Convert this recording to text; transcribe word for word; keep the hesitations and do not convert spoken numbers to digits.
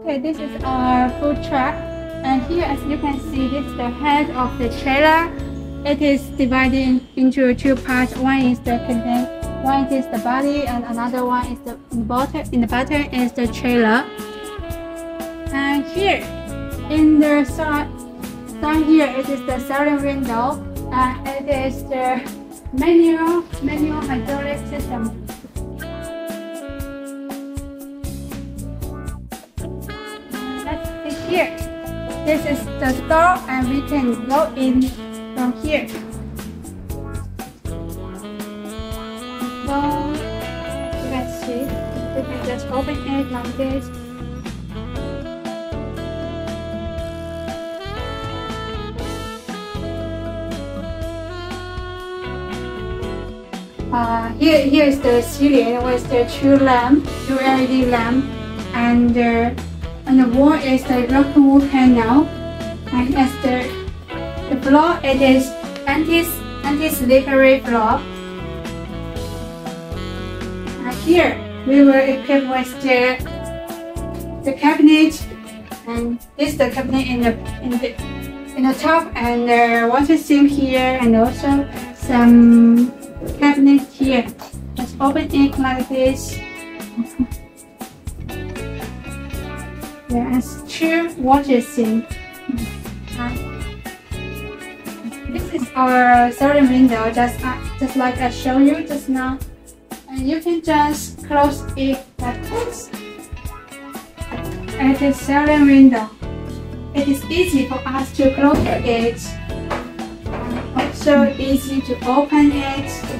Okay, this is our food truck, and here, as you can see, this is the head of the trailer. It is divided into two parts. One is the content, one is the body, and another one is the in the bottom. In the bottom is the trailer. And here, in the side, down here, it is the steering window, and it is the manual manual hydraulic system. Here, this is the door, and we can go in from here. So you can see, we can just open it like this. Uh, here, here is the ceiling with the two lamp, two L E D lamp, and uh, on the wall is the broken wood panel, and as the the floor, it is anti anti slippery floor. And here we will equip with the the cabinet, and this is the cabinet in the in the in the top, and the water sink here, and also some cabinet here. Let's open it like this. There's two water sinks. This is our steering window, just uh, just like I showed you just now. And you can just close it like this. And it is steering window. It is easy for us to close it. And also easy to open it.